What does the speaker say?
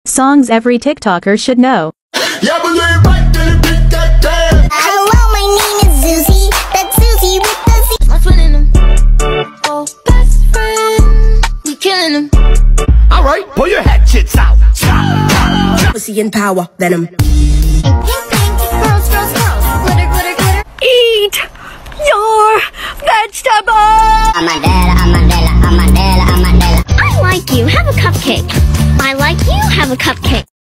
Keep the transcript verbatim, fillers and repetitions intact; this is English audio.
Songs every TikToker should know. Hello, my name is Susie. That's Susie with the Z. My friend in them. Oh, best friend. We killing them. Alright, pull your hatchets out. Pussy and power, venom. Pink, pink, girls, girls, girls. Glitter, glitter, glitter. Eat your vegetables! Amadela, Amadela, Amadela, Amadela. I like you. Have a cupcake. I like you. Have a cupcake.